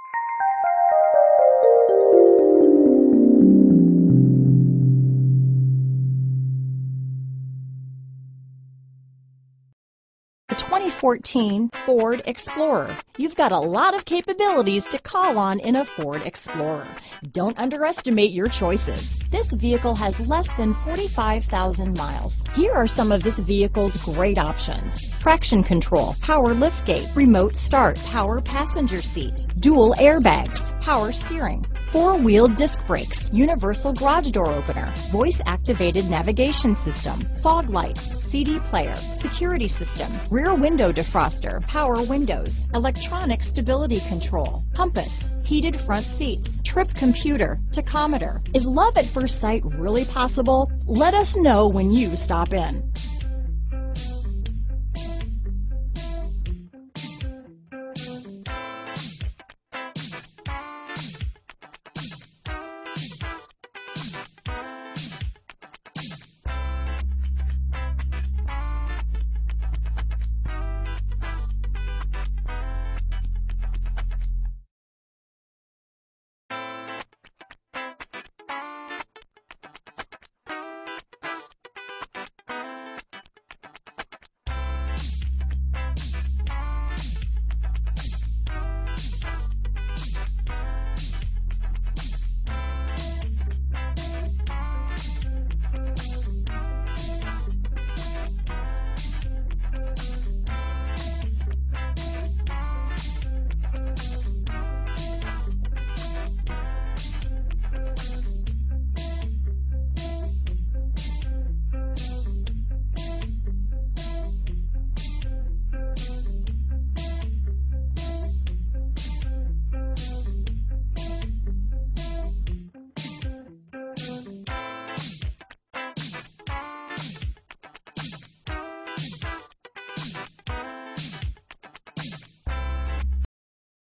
The 2014 Ford Explorer. You've got a lot of capabilities to call on in a Ford Explorer. Don't underestimate your choices. This vehicle has less than 45,000 miles. Here are some of this vehicle's great options: traction control, power liftgate, remote start, power passenger seat, dual airbags, power steering, four-wheel disc brakes, universal garage door opener, voice-activated navigation system, fog lights, CD player, security system, rear window defroster, power windows, electronic stability control, compass, heated front seats, trip computer, tachometer. Is love at first sight really possible? Let us know when you stop in.